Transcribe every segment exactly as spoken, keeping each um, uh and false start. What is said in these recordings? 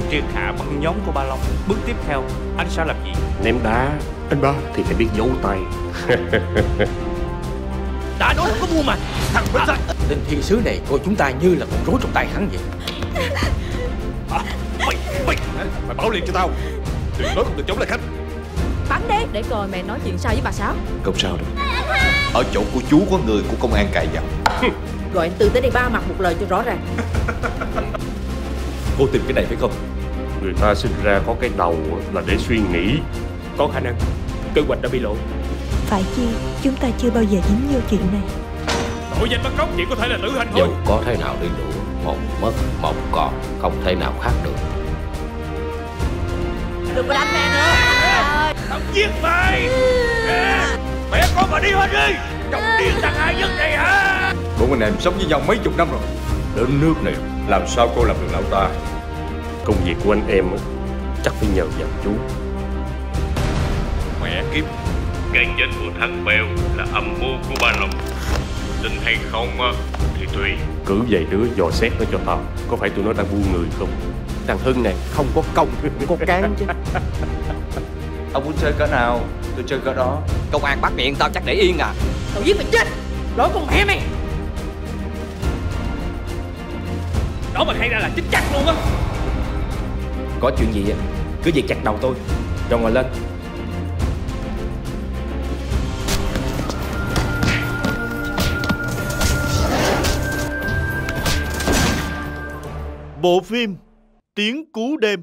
triệt hạ băng nhóm của Ba Long. Bước tiếp theo anh sẽ làm gì? Ném đá. Anh ba thì phải biết giấu tay. Đã nói không có mua mà. Thằng Bích Sách, tên thiên sứ này coi chúng ta như là con rối trong tay hắn vậy. À, mày, mày, mày báo liền cho tao. Đừng nói không được chống lại khách. Bắn đi, để coi mẹ nói chuyện sao với bà Sáu. Không sao đâu. Ở chỗ của chú có người của công an cài vào. Gọi anh Tư tới đây ba mặt một lời cho rõ ràng. Cô tìm cái này phải không? Người ta sinh ra có cái đầu là để suy nghĩ. Có khả năng kế hoạch đã bị lộ. Phải chi chúng ta chưa bao giờ dính vô chuyện này. Tội danh bắt cóc chỉ có thể là tử hình thôi. Dẫu có thế nào đi nữa, một mất một còn, không thể nào khác được. Đừng có đánh mẹ nữa. Tao giết mày. Mẹ con mà đi hết đi. Chồng điên thằng hai nhất này hả? Bọn anh em sống với nhau mấy chục năm rồi. Đến nước này làm sao cô làm được lão ta? Công việc của anh em chắc phải nhờ vào chú. Mẹ kiếp. Cái chết của thằng Bèo là âm mưu của Ba Long. Tin hay không thì tùy. Cứ vậy đứa dò xét nó cho tao. Có phải tụi nó đang buôn người không? Thằng Hưng này không có công, có cán chứ. Ông muốn chơi cỡ nào, tôi chơi cỡ đó. Công an bắt miệng tao chắc để yên à. Tao giết mày chết. Lỗi con mẹ mày. Đó mà hay ra là chính chắc luôn á. Có chuyện gì á, cứ việc chặt đầu tôi, rồi ngồi lên. Bộ phim Tiếng Cú Đêm.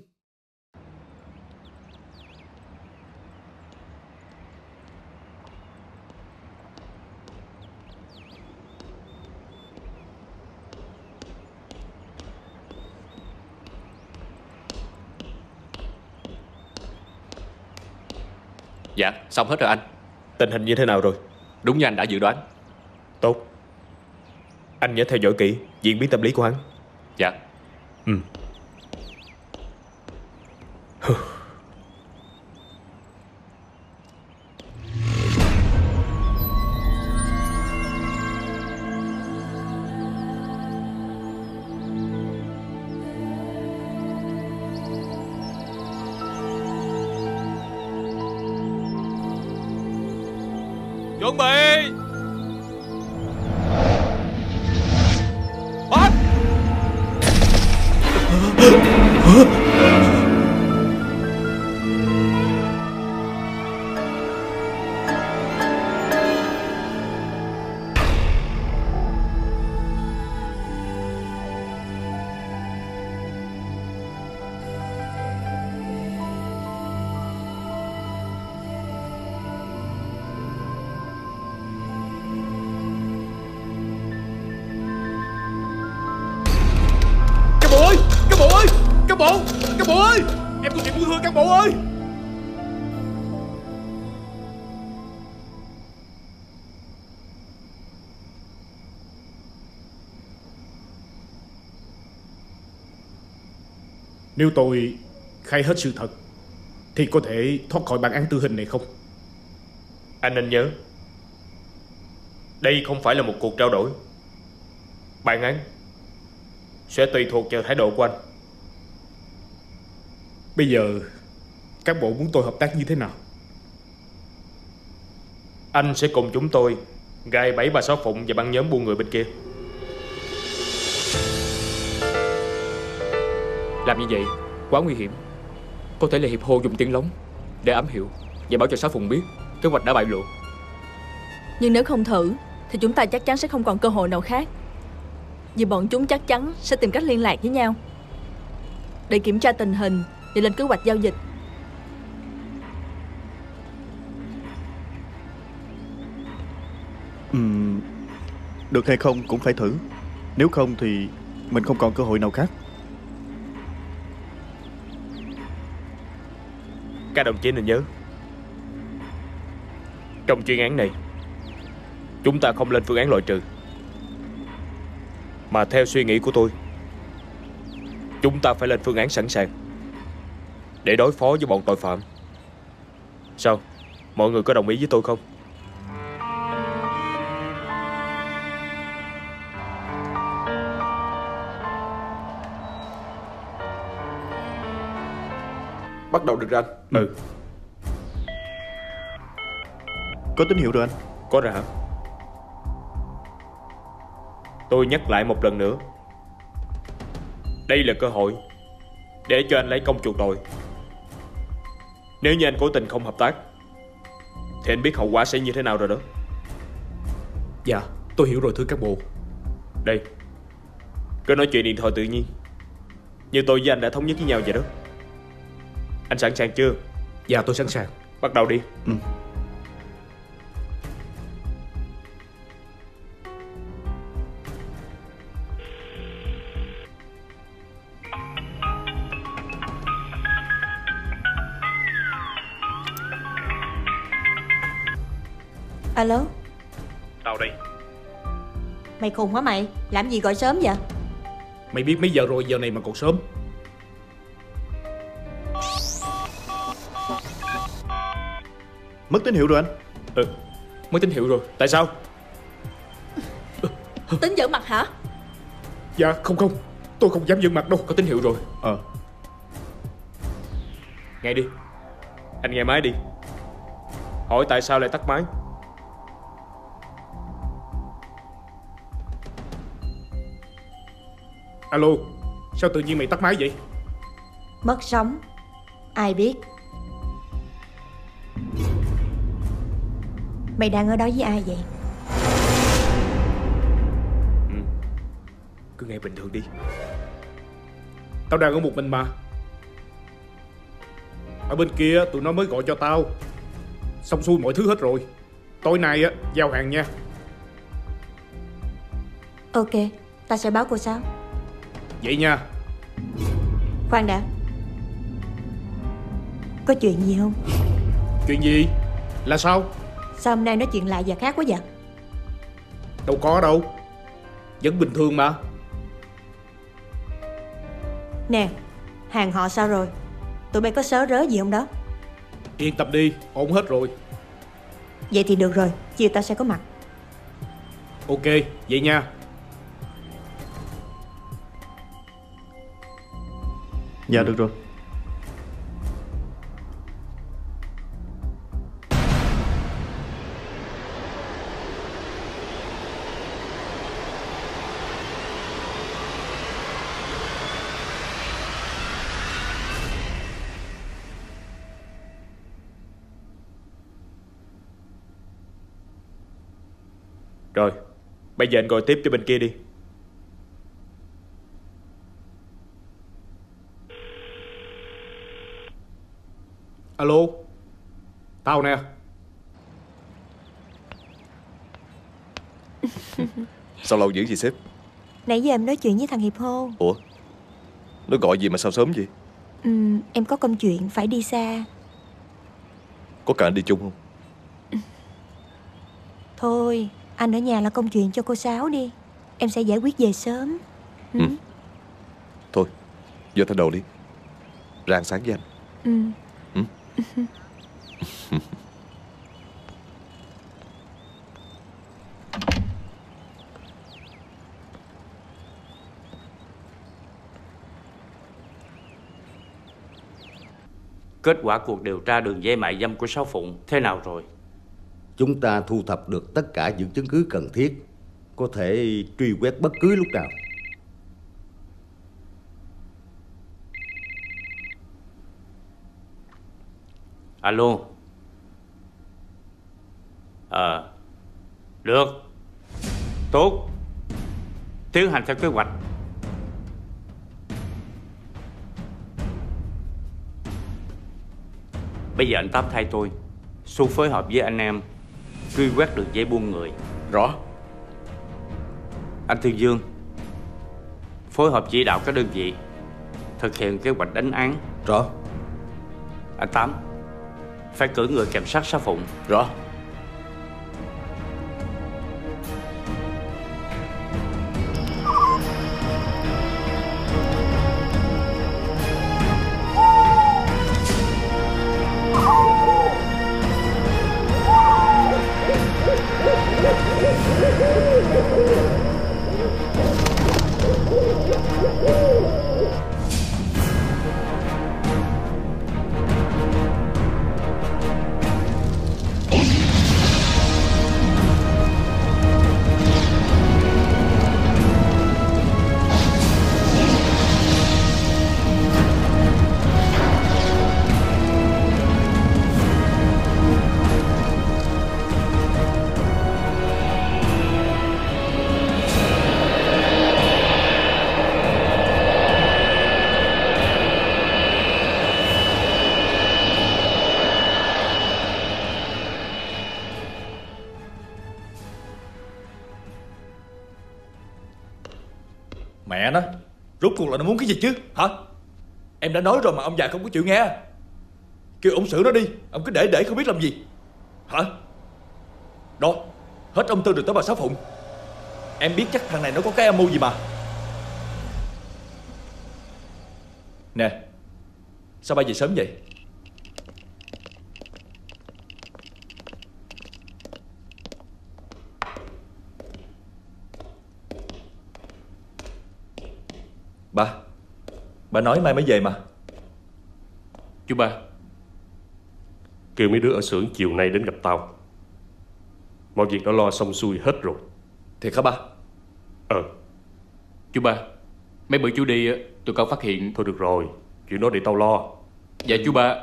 Dạ, xong hết rồi anh. Tình hình như thế nào rồi? Đúng như anh đã dự đoán. Tốt. Anh nhớ theo dõi kỹ diễn biến tâm lý của hắn. Dạ. Ừ. Chuẩn bị. Bắt. Các bộ ơi, các bộ ơi, các bộ, các bộ ơi, em có chuyện muốn thưa các bộ ơi. Nếu tôi khai hết sự thật thì có thể thoát khỏi bản án tử hình này không? Anh nên nhớ, đây không phải là một cuộc trao đổi. Bản án sẽ tùy thuộc vào thái độ của anh. Bây giờ các bộ muốn tôi hợp tác như thế nào? Anh sẽ cùng chúng tôi gài bẫy bà Sáu Phụng và băng nhóm buôn người bên kia. Làm như vậy quá nguy hiểm. Có thể là hiệp hô dùng tiếng lóng để ám hiệu và báo cho Sáu Phụng biết kế hoạch đã bại lộ. Nhưng nếu không thử thì chúng ta chắc chắn sẽ không còn cơ hội nào khác. Vì bọn chúng chắc chắn sẽ tìm cách liên lạc với nhau để kiểm tra tình hình và lên kế hoạch giao dịch. Ừm, được hay không cũng phải thử. Nếu không thì mình không còn cơ hội nào khác. Các đồng chí nên nhớ, trong chuyên án này chúng ta không lên phương án loại trừ, mà theo suy nghĩ của tôi, chúng ta phải lên phương án sẵn sàng để đối phó với bọn tội phạm. Sao? Mọi người có đồng ý với tôi không? Bắt đầu được rồi anh. Ừ. Có tín hiệu rồi anh. Có rồi hả? Tôi nhắc lại một lần nữa, đây là cơ hội để cho anh lấy công chuộc tội. Nếu như anh cố tình không hợp tác thì anh biết hậu quả sẽ như thế nào rồi đó. Dạ, tôi hiểu rồi thưa các bộ. Đây, cứ nói chuyện điện thoại tự nhiên, như tôi với anh đã thống nhất với nhau vậy đó. Anh sẵn sàng chưa? Dạ tôi sẵn sàng. Bắt đầu đi. Ừ. Alo, Tao đây. mày khùng hả mày? Làm gì gọi sớm vậy? Mày biết mấy giờ rồi, giờ này mà còn sớm. Mất tín hiệu rồi anh. Ừ, Mất tín hiệu rồi. tại sao? Tính giỡn mặt hả? Dạ không không, tôi không dám giận mặt đâu. Có tín hiệu rồi. Ờ. Nghe đi. Anh nghe máy đi. Hỏi tại sao lại tắt máy. Alo, sao tự nhiên mày tắt máy vậy? Mất sóng. Ai biết? Mày đang ở đó với ai vậy? Ừ, cứ nghe bình thường đi. Tao đang ở một mình mà. Ở bên kia tụi nó mới gọi cho tao. Xong xuôi mọi thứ hết rồi. Tối nay á, giao hàng nha. Ok, ta sẽ báo cô Sáu. Vậy nha. Khoan đã. Có chuyện gì không? Chuyện gì? Là sao? Sao hôm nay nói chuyện lại và khác quá vậy? Đâu có đâu. Vẫn bình thường mà. Nè, hàng họ sao rồi? Tụi bay có sớ rớ gì không đó? Yên tâm đi, ổn hết rồi. Vậy thì được rồi, chiều ta sẽ có mặt. Ok, vậy nha. Dạ được rồi. Rồi, bây giờ anh gọi tiếp cho bên kia đi. Alo, tao nè. Sao lâu dữ vậy sếp? Nãy giờ em nói chuyện với thằng Hiệp Hô. Ủa? Nó gọi gì mà sao sớm vậy? Ừ, em có công chuyện phải đi xa. Có cần anh đi chung không? Thôi, anh ở nhà là công chuyện cho cô Sáu đi. Em sẽ giải quyết về sớm. Ừ. Ừ. Thôi, vô thay đồ đi. Ra ăn sáng với anh. Ừ. Ừ. Kết quả cuộc điều tra đường dây mại dâm của Sáu Phụng thế nào rồi? Chúng ta thu thập được tất cả những chứng cứ cần thiết, có thể truy quét bất cứ lúc nào. Alo. Ờ. Được. Tốt. Tiến hành theo kế hoạch. Bây giờ anh Tám thay tôi xuống phối hợp với anh em truy quét đường dây buôn người. Rõ. Anh Thiên Dương phối hợp chỉ đạo các đơn vị thực hiện kế hoạch đánh án. Rõ. Anh Tám phải cử người kiểm sát Sáu Phụng. Rõ. Mẹ nó, rốt cuộc là nó muốn cái gì chứ hả? Em đã nói rồi mà ông già không có chịu nghe. Kêu ông xử nó đi, ông cứ để để không biết làm gì hả? Đó, hết ông Tư rồi tới bà Sáu Phụng. Em biết chắc thằng này nó có cái âm mưu gì mà. Nè, sao ba về sớm vậy? Ba, ba nói mai mới về mà. Chú ba, kêu mấy đứa ở xưởng chiều nay đến gặp tao. Mọi việc đã lo xong xuôi hết rồi. Thiệt hả ba? Ờ. Chú ba, mấy bữa chú đi tôi có phát hiện. Thôi được rồi, chuyện đó để tao lo. Dạ chú ba.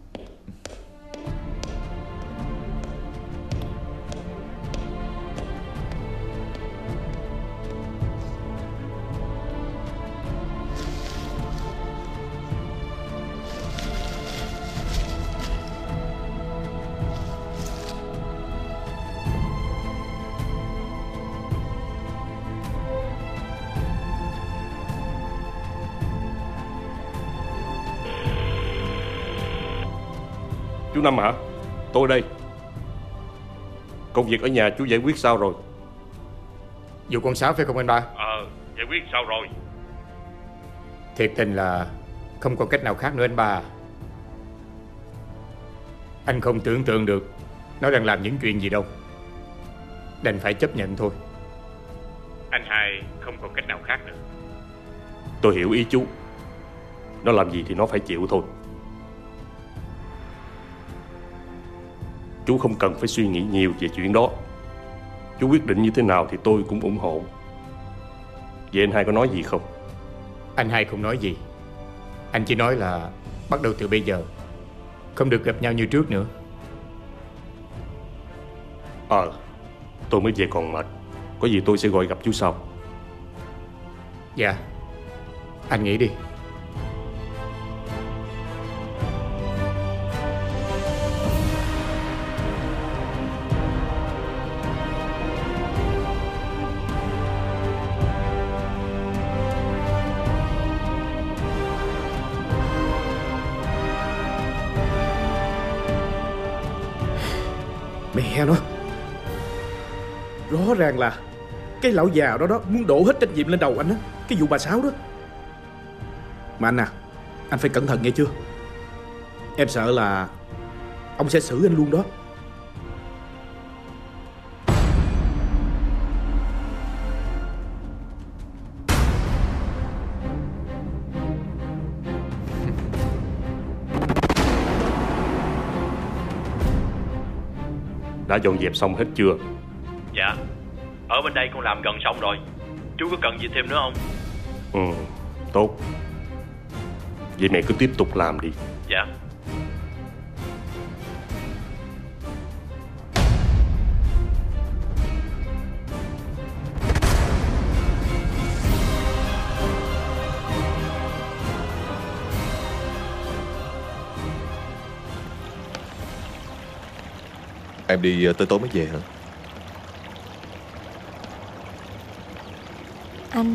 Chú Năm hả? Tôi đây. Công việc ở nhà chú giải quyết sao rồi? Vụ con Sáu phải không anh ba? Ờ, giải quyết sao rồi? Thiệt tình là không còn cách nào khác nữa anh ba. Anh không tưởng tượng được nó đang làm những chuyện gì đâu. Đành phải chấp nhận thôi. Anh hai không còn cách nào khác nữa. Tôi hiểu ý chú. Nó làm gì thì nó phải chịu thôi. Chú không cần phải suy nghĩ nhiều về chuyện đó. Chú quyết định như thế nào thì tôi cũng ủng hộ. Vậy anh hai có nói gì không? Anh hai không nói gì. Anh chỉ nói là bắt đầu từ bây giờ không được gặp nhau như trước nữa. Ờ, tôi mới về còn mệt. Có gì tôi sẽ gọi gặp chú sau. Dạ, anh nghĩ đi. Mẹ nó, rõ ràng là cái lão già đó đó muốn đổ hết trách nhiệm lên đầu anh á. Cái vụ bà Sáu đó. Mà anh à, anh phải cẩn thận nghe chưa? Em sợ là ông sẽ xử anh luôn đó. Đã dọn dẹp xong hết chưa? Dạ, ở bên đây con làm gần xong rồi. Chú có cần gì thêm nữa không? Ừ, tốt. Vậy mẹ cứ tiếp tục làm đi. Dạ. Em đi tới tối mới về hả? Anh,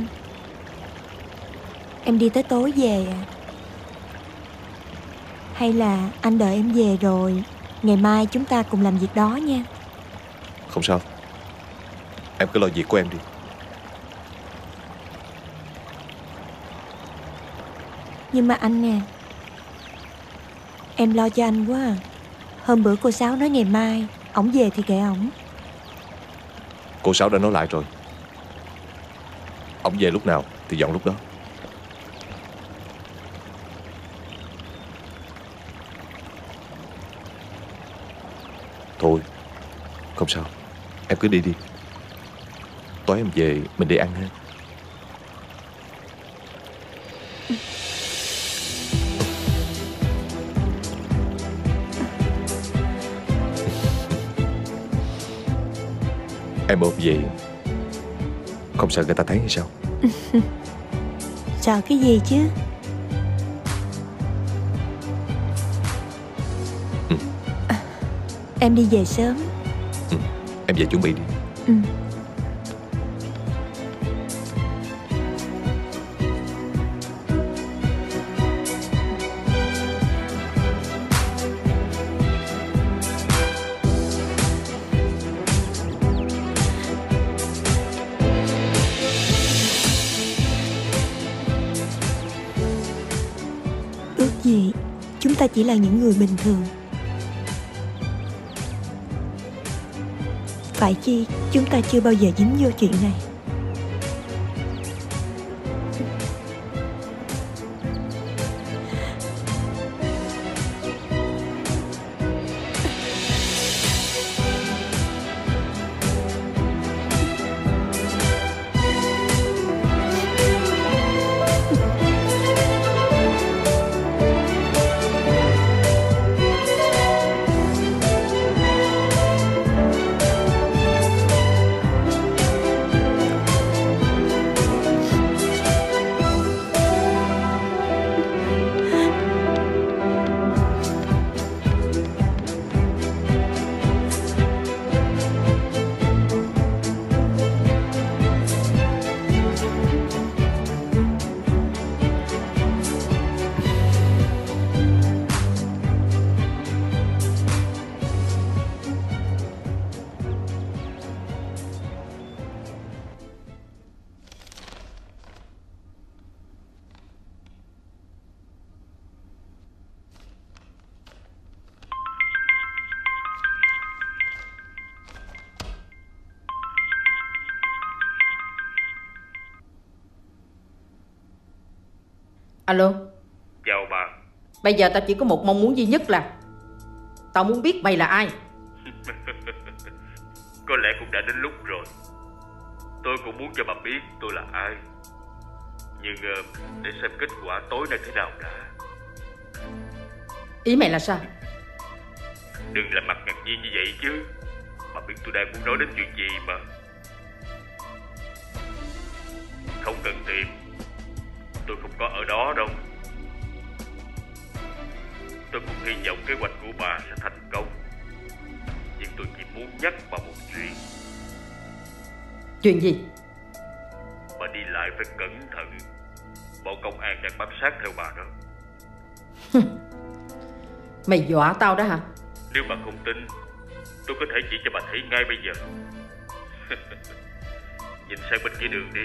em đi tới tối về à? Hay là anh đợi em về rồi ngày mai chúng ta cùng làm việc đó nha. Không sao. Em cứ lo việc của em đi. Nhưng mà anh nè, em lo cho anh quá à. Hôm bữa cô Sáu nói ngày mai ổng về thì kệ ổng. Cô Sáu đã nói lại rồi. Ổng về lúc nào thì dọn lúc đó. Thôi, không sao. Em cứ đi đi. Tối em về mình đi ăn ha. Em ôm về không sợ người ta thấy hay sao? Sợ cái gì chứ? Ừ. À, em đi về sớm. Ừ. Em về chuẩn bị đi. Ừ. ta chỉ là những người bình thường. Phải chi chúng ta chưa bao giờ dính vô chuyện này. Alo. Chào bà. Bây giờ tao chỉ có một mong muốn duy nhất là tao muốn biết mày là ai. Có lẽ cũng đã đến lúc rồi. Tôi cũng muốn cho bà biết tôi là ai. Nhưng uh, để xem kết quả tối nay thế nào đã. Ý mày là sao? Đừng làm mặt ngạc nhiên như vậy chứ. Bà biết tôi đang muốn nói đến chuyện gì mà. Không cần tìm. Tôi không có ở đó đâu. Tôi cũng hy vọng kế hoạch của bà sẽ thành công. Nhưng tôi chỉ muốn nhắc bà một chuyện. Chuyện gì? Bà đi lại phải cẩn thận. Bọn công an đang bám sát theo bà đó. Mày dọa tao đó hả? Nếu bà không tin, tôi có thể chỉ cho bà thấy ngay bây giờ. Nhìn sang bên kia đường đi.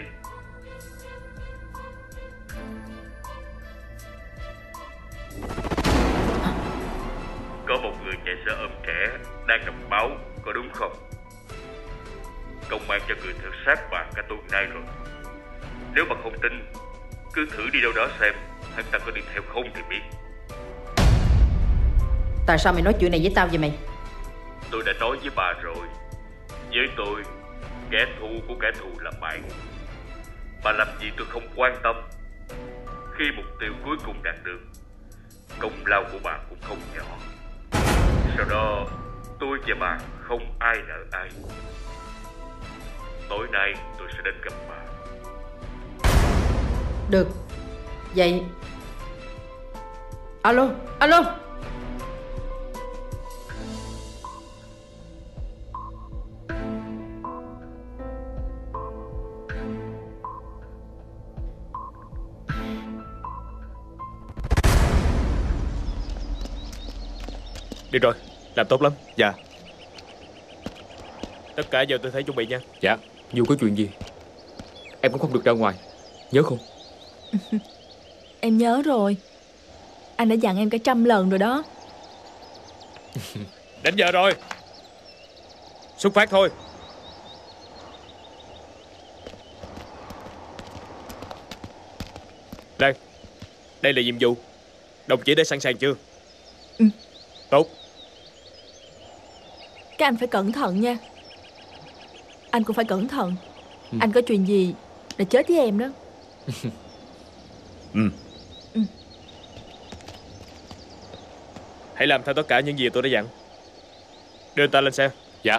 Có một người chạy xe ôm trẻ đang gặp báo, có đúng không? Công an cho người theo sát bà cả tuần nay rồi. Nếu bà không tin, cứ thử đi đâu đó xem hắn ta có đi theo không thì biết. Tại sao mày nói chuyện này với tao vậy mày? Tôi đã nói với bà rồi. Với tôi, kẻ thù của kẻ thù là bạn. Bà làm gì tôi không quan tâm. Khi mục tiêu cuối cùng đạt được, công lao của bà cũng không nhỏ. Sau đó tôi và bà không ai nợ ai. Tối nay tôi sẽ đến gặp bà. Được. Vậy Alo, alo. Được rồi, làm tốt lắm. Dạ. Tất cả giờ tôi thấy chuẩn bị nha. Dạ. Dù có chuyện gì em cũng không được ra ngoài, nhớ không? Em nhớ rồi. Anh đã dặn em cả trăm lần rồi đó. Đến giờ rồi. Xuất phát thôi. Lan, đây là nhiệm vụ. Đồng chí đã sẵn sàng chưa? Ừ. Tốt. Các anh phải cẩn thận nha. Anh cũng phải cẩn thận. Ừ. Anh có chuyện gì là chết với em đó. Ừ. Ừ. Hãy làm theo tất cả những gì tôi đã dặn. Đưa anh ta lên xe. Dạ.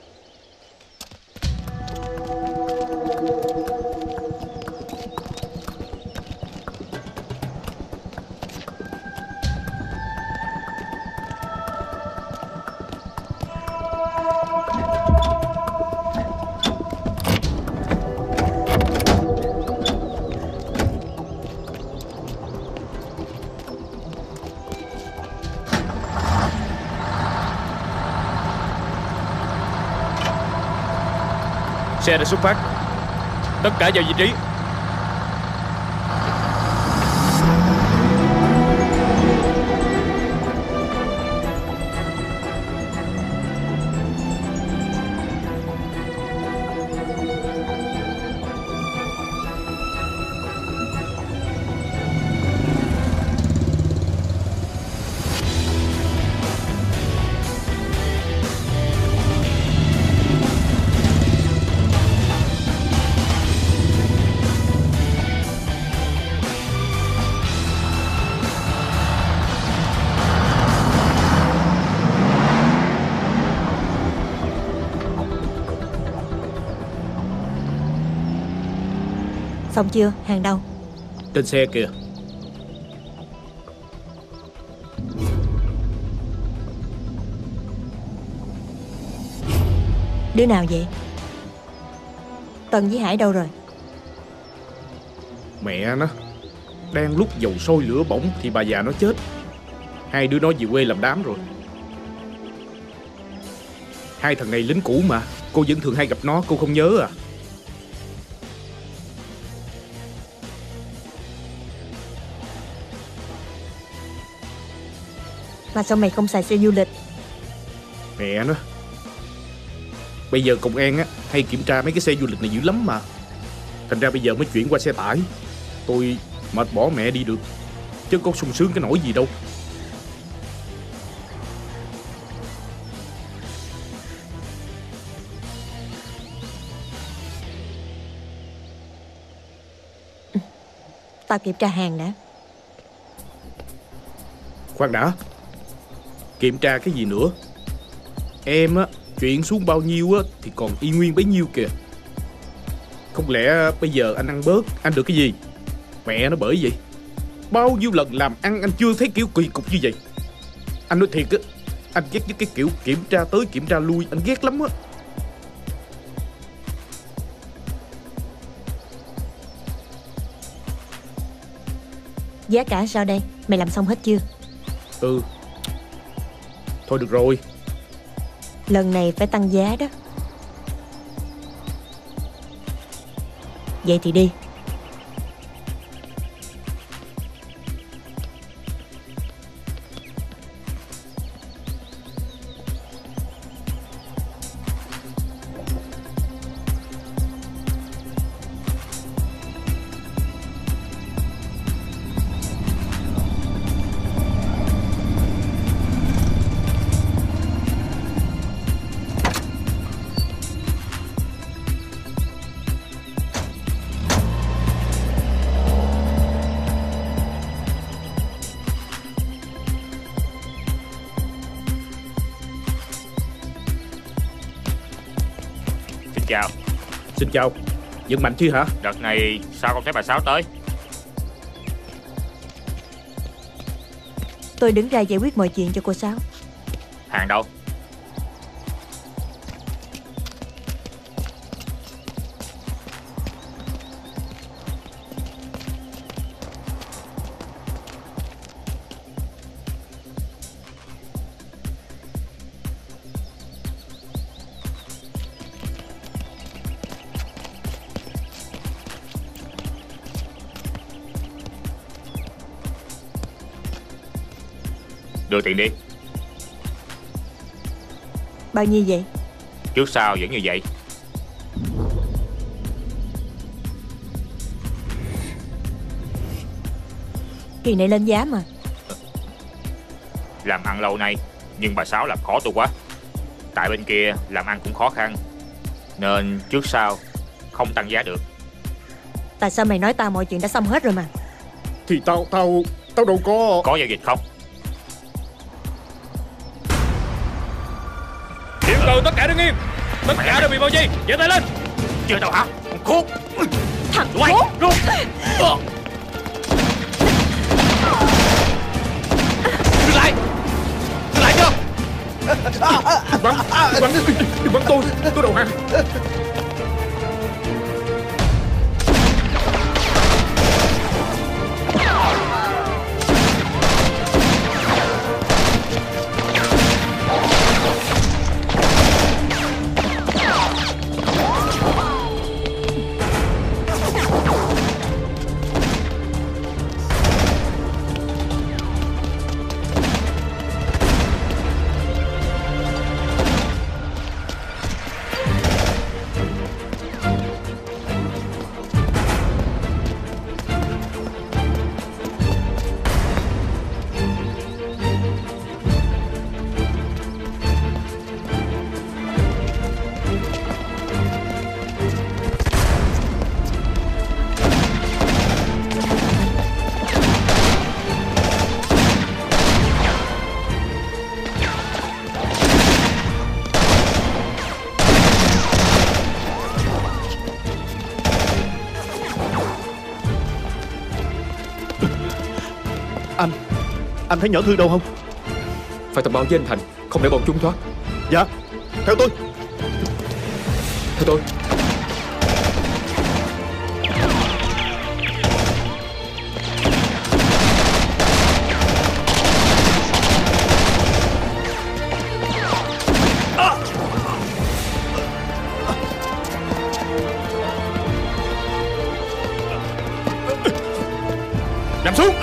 Xe đã xuất phát. Tất cả vào vị trí. Xong chưa? Hàng đâu? Trên xe kìa. Đứa nào vậy? Tân với Hải đâu rồi? Mẹ nó, đang lúc dầu sôi lửa bỏng thì bà già nó chết. Hai đứa nó về quê làm đám rồi. Hai thằng này lính cũ mà, cô vẫn thường hay gặp nó, cô không nhớ à? Mà sao mày không xài xe du lịch? Mẹ nó, bây giờ công an á hay kiểm tra mấy cái xe du lịch này dữ lắm mà. Thành ra bây giờ mới chuyển qua xe tải. Tôi mệt bỏ mẹ đi được, chứ có sung sướng cái nỗi gì đâu. Tao kiểm tra hàng đã. Khoan đã, kiểm tra cái gì nữa? Em á, chuyển xuống bao nhiêu á thì còn y nguyên bấy nhiêu kìa. Không lẽ bây giờ anh ăn bớt, anh được cái gì? Mẹ nó bởi vậy. Bao nhiêu lần làm ăn anh chưa thấy kiểu kỳ cục như vậy. Anh nói thiệt á, anh ghét với cái kiểu kiểm tra tới kiểm tra lui, anh ghét lắm á. Giá cả sao đây? Mày làm xong hết chưa? Ừ. Thôi được rồi. Lần này phải tăng giá đó. Vậy thì đi. Chào. Xin chào. Vẫn mạnh chứ hả? Đợt này sao không thấy bà Sáu tới? Tôi đứng ra giải quyết mọi chuyện cho cô Sáu. Hàng đâu? Đưa tiền đi. Bao nhiêu vậy? Trước sau vẫn như vậy. Kỳ này lên giá mà. Làm ăn lâu nay, nhưng bà Sáu làm khó tôi quá. Tại bên kia làm ăn cũng khó khăn, nên trước sau không tăng giá được. Tại sao mày nói tao mọi chuyện đã xong hết rồi mà? Thì tao, tao, tao đâu có... Có giao dịch không? Điểm từ tất cả đứng im. Tất cả đều bị bao vây. Giơ tay lên. Chưa đâu hả? Con khốn. Thằng khốn. Rút. Dừng lại. Dừng lại chưa? Đừng bắn, đừng bắn, đừng bắn tôi. Tôi đầu hàng. Anh thấy nhỏ Thư đâu không? Phải thông báo với anh Thành, không để bọn chúng thoát. Dạ, theo tôi. Theo tôi. Nằm xuống.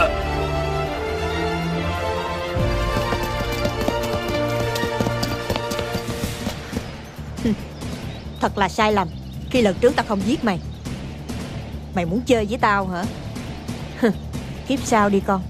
Thật là sai lầm khi lần trước tao không giết mày. Mày muốn chơi với tao hả? Kiếp sau đi con.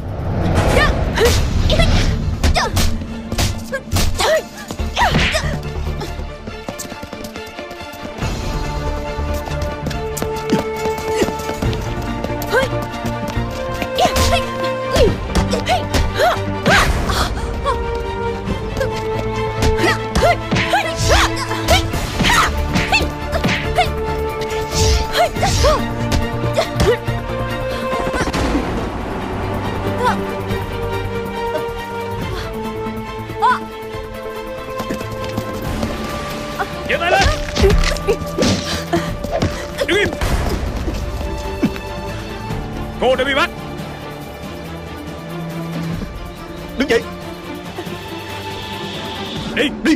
Giơ tay lên. Đứng im. Cô đã bị bắt. Đứng dậy. Đi, đi.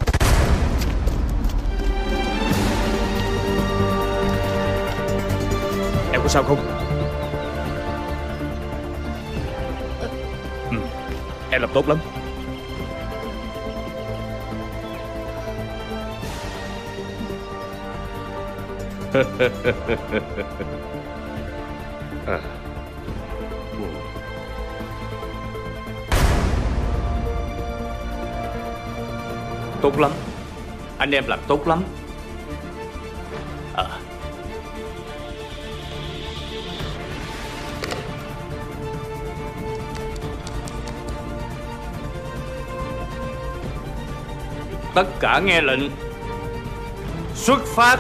Em có sao không? Ừ, em làm tốt lắm. À. Tốt lắm. Anh em làm tốt lắm. À. Tất cả nghe lệnh. Xuất phát.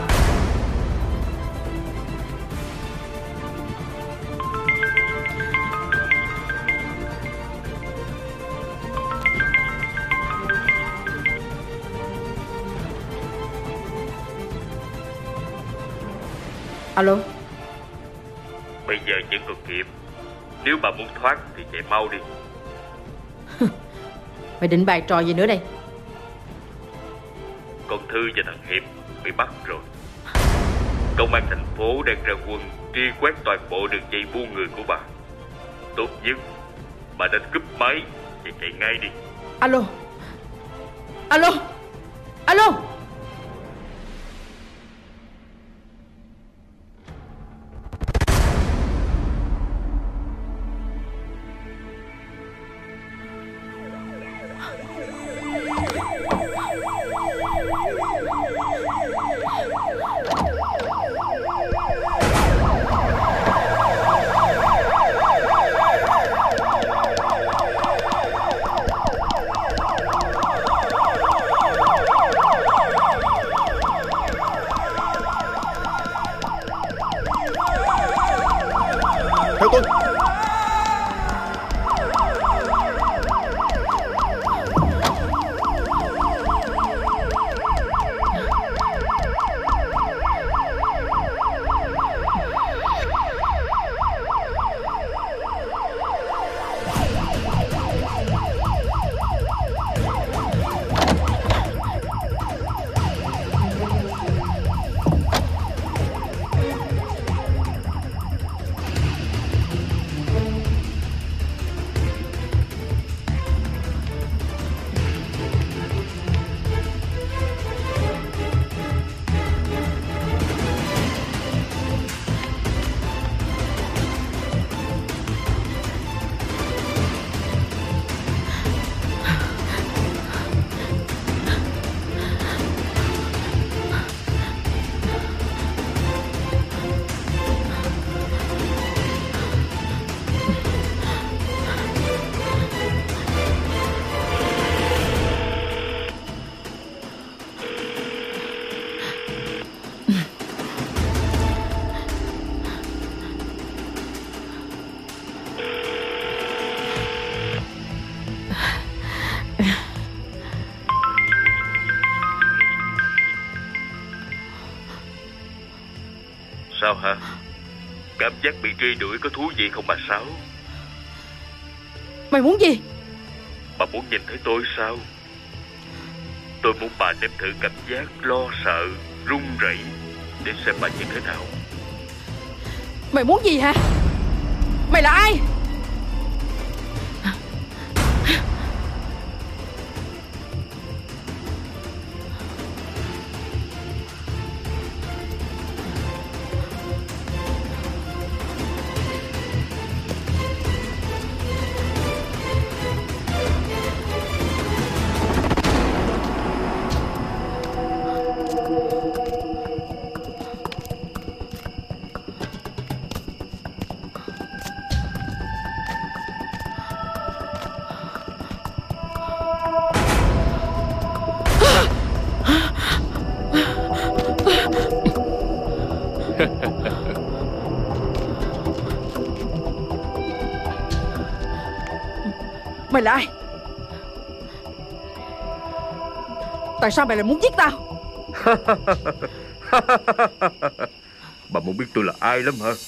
Alo. Bây giờ vẫn còn kịp. Nếu bà muốn thoát thì chạy mau đi. Mày định bày trò gì nữa đây? Con Thư và thằng Hiệp bị bắt rồi. Công an thành phố đang ra quân truy quét toàn bộ đường dây buôn người của bà. Tốt nhất bà nên cúp máy và chạy ngay đi. Alo. Alo. Alo. Sao hả? Cảm giác bị truy đuổi có thú vị không bà Sáu? Mày muốn gì? Bà muốn nhìn thấy tôi sao? Tôi muốn bà nếm thử cảm giác lo sợ, run rẩy để xem bà như thế nào. Mày muốn gì hả? Mày là ai? Mày là ai? Tại sao mày lại muốn giết tao? Bà muốn biết tôi là ai lắm hả?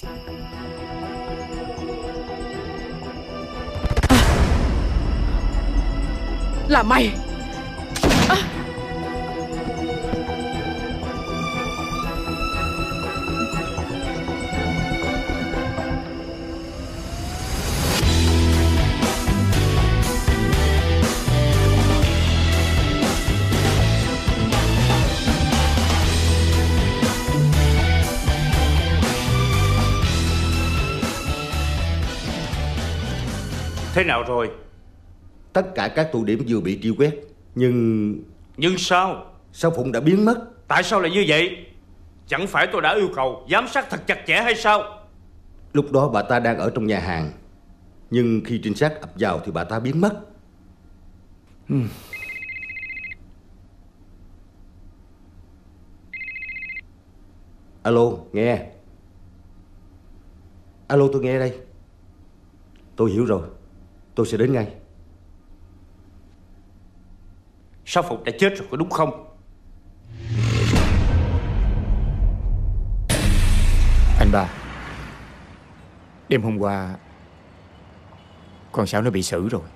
Là mày. À. Thế nào rồi? Tất cả các tụ điểm vừa bị truy quét. Nhưng... Nhưng sao? Sao Phụng đã biến mất? Tại sao lại như vậy? Chẳng phải tôi đã yêu cầu giám sát thật chặt chẽ hay sao? Lúc đó bà ta đang ở trong nhà hàng, nhưng khi trinh sát ập vào thì bà ta biến mất. hmm. Alo, nghe. Alo, tôi nghe đây. Tôi hiểu rồi, tôi sẽ đến ngay. Sao Phục đã chết rồi có đúng không? Anh ba, đêm hôm qua con Sáu nó bị xử rồi.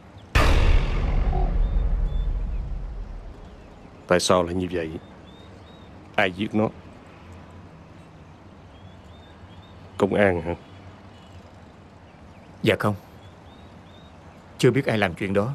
Tại sao lại như vậy? Ai giết nó? Công an hả? Dạ không, chưa biết ai làm chuyện đó.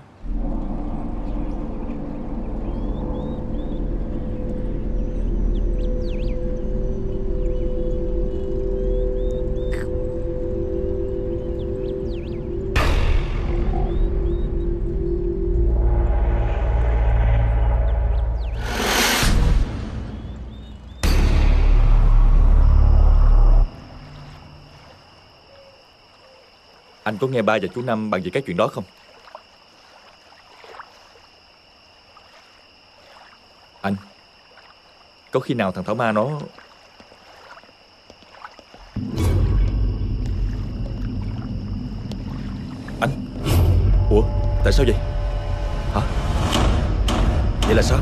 Anh có nghe ba và chú Năm bàn về cái chuyện đó không? Anh, có khi nào thằng Thảo Ma nó... Anh, ủa, tại sao vậy? Hả? Vậy là sao?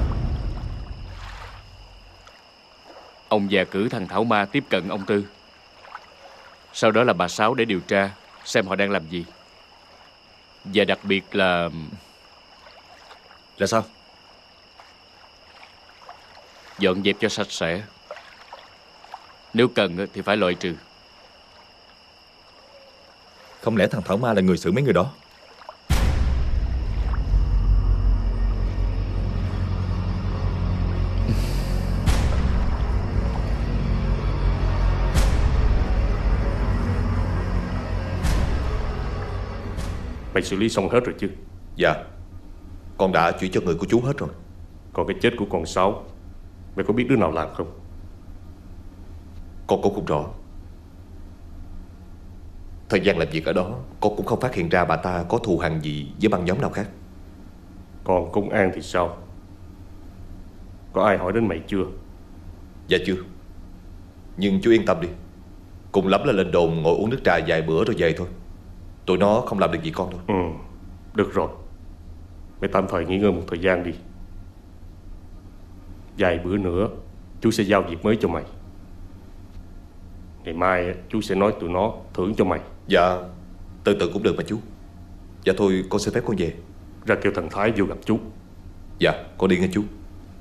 Ông già cử thằng Thảo Ma tiếp cận ông Tư. Sau đó là bà Sáu để điều tra xem họ đang làm gì. Và đặc biệt là... Là sao? Dọn dẹp cho sạch sẽ. Nếu cần thì phải loại trừ. Không lẽ thằng Thảo Ma là người xử mấy người đó? Mày xử lý xong hết rồi chứ? Dạ, con đã chuyển cho người của chú hết rồi. Còn cái chết của con Sáu, mày có biết đứa nào làm không? Con cũng không rõ. Thời gian làm việc ở đó, con cũng không phát hiện ra bà ta có thù hằn gì với băng nhóm nào khác. Còn công an thì sao? Có ai hỏi đến mày chưa? Dạ chưa. Nhưng chú yên tâm đi, cùng lắm là lên đồn ngồi uống nước trà vài bữa rồi về thôi. Tụi nó không làm được gì con đâu. Ừ, được rồi. Mày tạm thời nghỉ ngơi một thời gian đi. Vài bữa nữa chú sẽ giao việc mới cho mày. Ngày mai chú sẽ nói tụi nó thưởng cho mày. Dạ, từ từ cũng được mà chú. Dạ thôi con xin phép con về. Ra kêu thằng Thái vô gặp chú. Dạ, con đi nghe chú.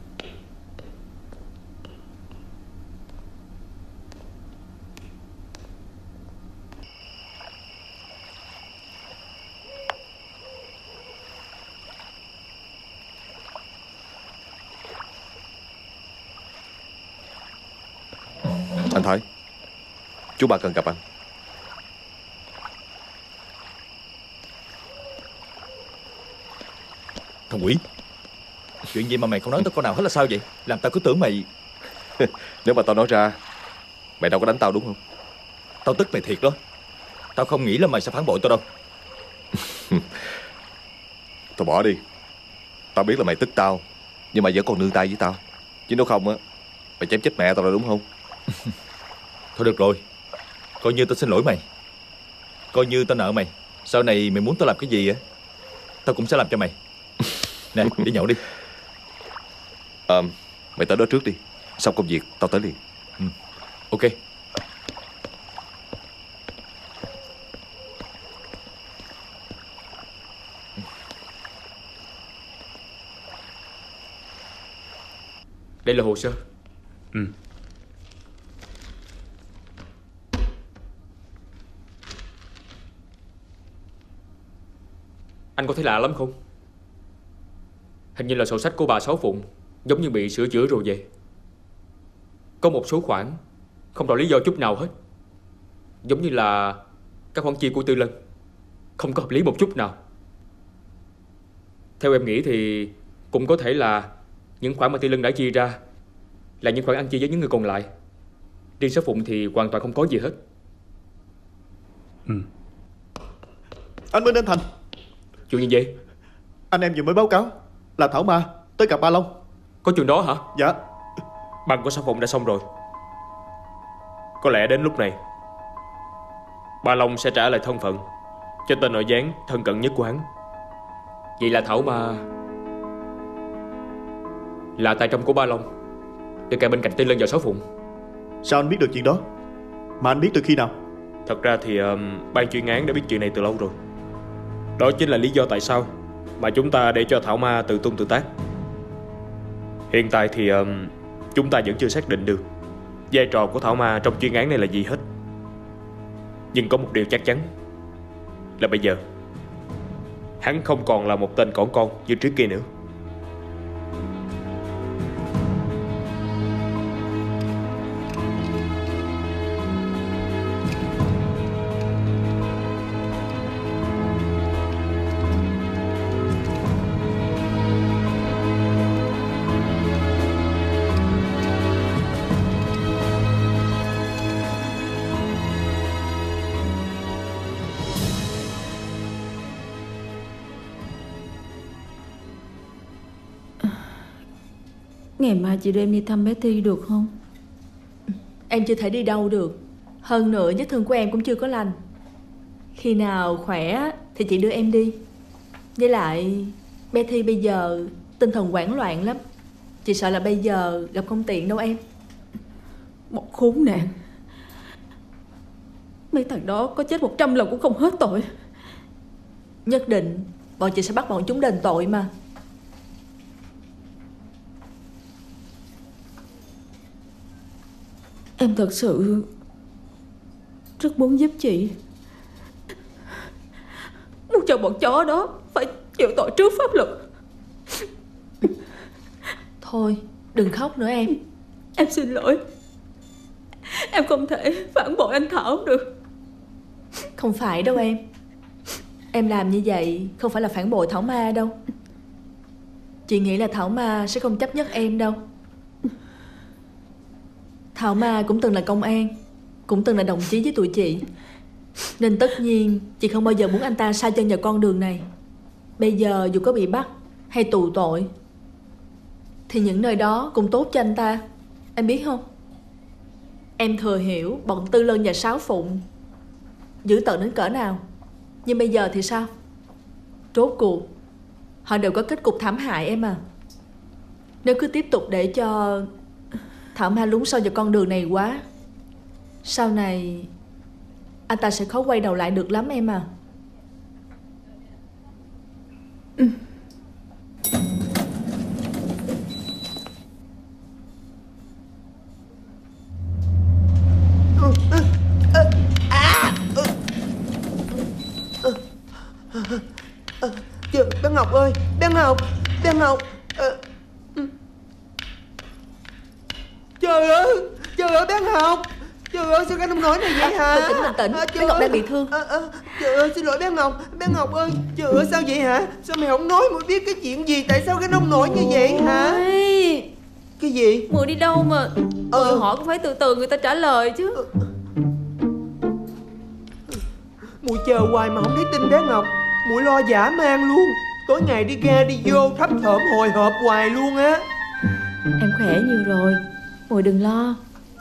Anh Thái, chú ba cần gặp anh. Thằng quỷ, chuyện gì mà mày không nói tao câu nào hết là sao vậy? Làm tao cứ tưởng mày... Nếu mà tao nói ra, mày đâu có đánh tao đúng không? Tao tức mày thiệt đó. Tao không nghĩ là mày sẽ phản bội tao đâu. Thôi bỏ đi. Tao biết là mày tức tao, nhưng mà vẫn còn nương tay với tao. Chứ nếu không á, mày chém chết mẹ tao rồi đúng không? Thôi được rồi, coi như tao xin lỗi mày. Coi như tao nợ mày. Sau này mày muốn tao làm cái gì á, tao cũng sẽ làm cho mày. Nè, đi nhậu đi. À, mày tới đó trước đi. Xong công việc tao tới liền. Ừ. Ok. Đây là hồ sơ. Ừ. Anh có thấy lạ lắm không? Hình như là sổ sách của bà Sáu Phụng giống như bị sửa chữa rồi vậy. Có một số khoản không rõ lý do chút nào hết. Giống như là các khoản chi của Tư Lân không có hợp lý một chút nào. Theo em nghĩ thì cũng có thể là những khoản mà Tư Lân đã chi ra là những khoản ăn chia với những người còn lại. Riêng Sáu Phụng thì hoàn toàn không có gì hết. Ừ. Anh Minh, anh Thành. Chuyện gì vậy? Anh em vừa mới báo cáo là Thảo Ma tới gặp Ba Long. Có chuyện đó hả? Dạ. Băng của Sáu Phụng đã xong rồi. Có lẽ đến lúc này Ba Long sẽ trả lại thân phận cho tên nội gián thân cận nhất của hắn. Vậy là Thảo Ma là tay trong của Ba Long, được kề bên cạnh Tư Lân và Sáu Phụng. Sao anh biết được chuyện đó? Mà anh biết từ khi nào? Thật ra thì um, ban chuyên án đã biết chuyện này từ lâu rồi. Đó chính là lý do tại sao mà chúng ta để cho Thảo Ma tự tung tự tác. Hiện tại thì um, chúng ta vẫn chưa xác định được vai trò của Thảo Ma trong chuyên án này là gì hết. Nhưng có một điều chắc chắn là bây giờ hắn không còn là một tên cỏn con như trước kia nữa. Ngày mai chị đưa em đi thăm bé Thi được không? Em chưa thể đi đâu được. Hơn nữa vết thương của em cũng chưa có lành. Khi nào khỏe thì chị đưa em đi. Với lại bé Thi bây giờ tinh thần hoảng loạn lắm. Chị sợ là bây giờ gặp không tiện đâu em. Một khốn nạn. Mấy thằng đó có chết một trăm lần cũng không hết tội. Nhất định bọn chị sẽ bắt bọn chúng đền tội mà. Em thật sự rất muốn giúp chị. Muốn cho bọn chó đó phải chịu tội trước pháp luật. Thôi đừng khóc nữa em. Em xin lỗi. Em không thể phản bội anh Thảo được. Không phải đâu em. Em làm như vậy không phải là phản bội Thảo Ma đâu. Chị nghĩ là Thảo Ma sẽ không chấp nhất em đâu. Thảo Ma cũng từng là công an, cũng từng là đồng chí với tụi chị. Nên tất nhiên chị không bao giờ muốn anh ta sa chân vào con đường này. Bây giờ dù có bị bắt hay tù tội thì những nơi đó cũng tốt cho anh ta. Em biết không? Em thừa hiểu bọn Tư Lân và Sáu Phụng dữ tợn đến cỡ nào. Nhưng bây giờ thì sao? Rốt cuộc họ đều có kết cục thảm hại em à. Nếu cứ tiếp tục để cho Thảo Ma lún sâu vào con đường này quá, Sau này anh ta sẽ khó quay đầu lại được lắm em à. Ừ. Trời, bé Ngọc ơi, bé Ngọc, bé Ngọc. Ờ, Trời ơi, trời ơi bé Ngọc. Trời ơi, sao cái nông nổi này vậy hả? Bình tĩnh, bình tĩnh, À, bé Ngọc đang bị thương. À, à, trời ơi, xin lỗi bé Ngọc. Bé Ngọc ơi, trời ơi, sao vậy hả? Sao mày không nói muội biết cái chuyện gì? Tại sao cái nông nổi như vậy hả? Ôi, cái gì? Muội đi đâu mà Ờ. Muội hỏi cũng phải từ từ người ta trả lời chứ. Muội chờ hoài mà không thấy tin bé Ngọc. Muội lo dã man luôn. Tối ngày đi ra đi vô thấp thởm hồi hộp hoài luôn á. Em khỏe nhiều rồi, muội đừng lo.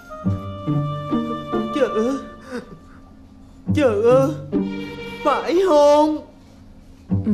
Trời ơi, trời ơi, phải không? Ừ.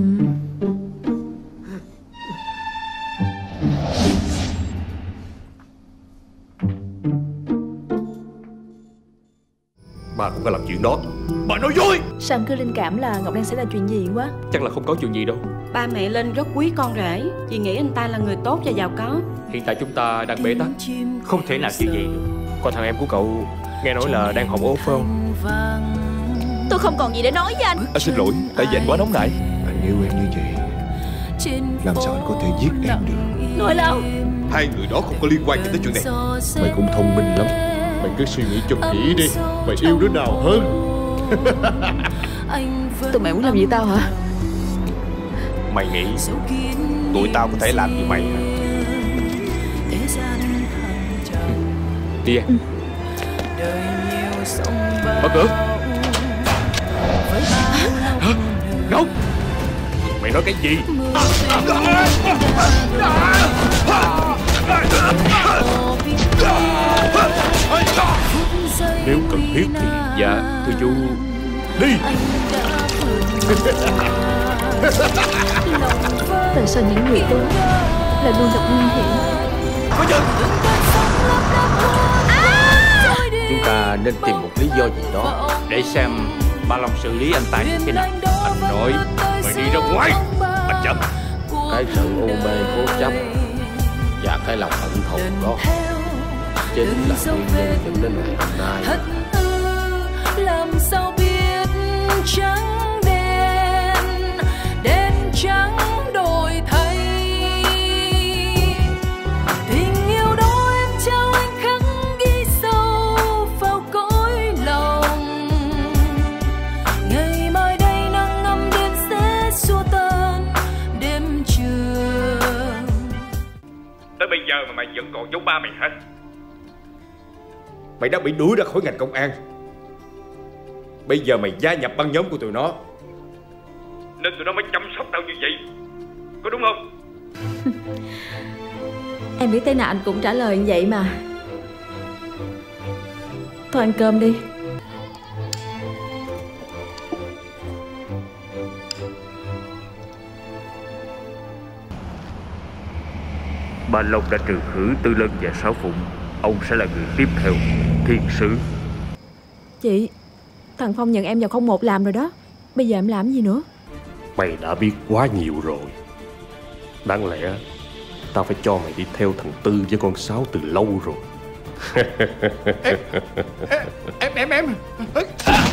Bà cũng có làm chuyện đó. Bà nói dối. Sao em cứ linh cảm là Ngọc đang xảy ra chuyện gì quá? Chắc là không có chuyện gì đâu. Ba mẹ Linh rất quý con rể, vì nghĩ anh ta là người tốt và giàu có. Hiện tại chúng ta đang bế tắc, không thể nào như vậy được. Còn thằng em của cậu nghe nói là đang học ốm phải không? Tôi không còn gì để nói với anh. Anh xin lỗi, tại vì anh quá nóng nảy. Anh yêu em như vậy, làm sao anh có thể giết em được? Nói đâu? Hai người đó không có liên quan gì tới chuyện này. Mày cũng thông minh lắm. Mày cứ suy nghĩ cho kỹ đi. Mày yêu đứa nào hơn? Tụi mày muốn làm gì tao hả? Mày nghĩ tụi tao có thể làm như mày hả? Đi à. Mở cửa. Hả? Ngọc, mày nói cái gì? Nếu cần thiết thì... Dạ, thưa chú. Đi. Tại sao những người tốt lại luôn gặp nguy hiểm? Có chân. Chúng ta nên tìm một lý do gì đó để xem Ba Long xử lý anh ta như thế nào. Anh nói mày đi ra ngoài. Anh chậm. Cái sự u mê cố chấp và cái lòng hận thù đó chính là nguyên nhân dẫn đến ngày hôm nay. Làm sao biết trắng đen, đen trắng đổi thay. Tình yêu đó em trao anh khắc ghi sâu vào cõi lòng. Ngày mai đây nắng ngâm đêm sẽ xua tan đêm trường. Tới bây giờ mà mày vẫn còn giấu ba mày hả? Mày đã bị đuổi ra khỏi ngành công an. Bây giờ mày gia nhập băng nhóm của tụi nó, nên tụi nó mới chăm sóc tao như vậy, có đúng không? Em biết thế nào anh cũng trả lời như vậy mà. Thôi ăn cơm đi. Ba Long đã trừ khử Tư Lân và Sáu Phụng. Ông sẽ là người tiếp theo, thiên sứ. Chị, thằng Phong nhận em vào không một làm rồi đó. Bây giờ em làm gì nữa? Mày đã biết quá nhiều rồi. Đáng lẽ tao phải cho mày đi theo thằng Tư với con Sáu từ lâu rồi. Em em em, em.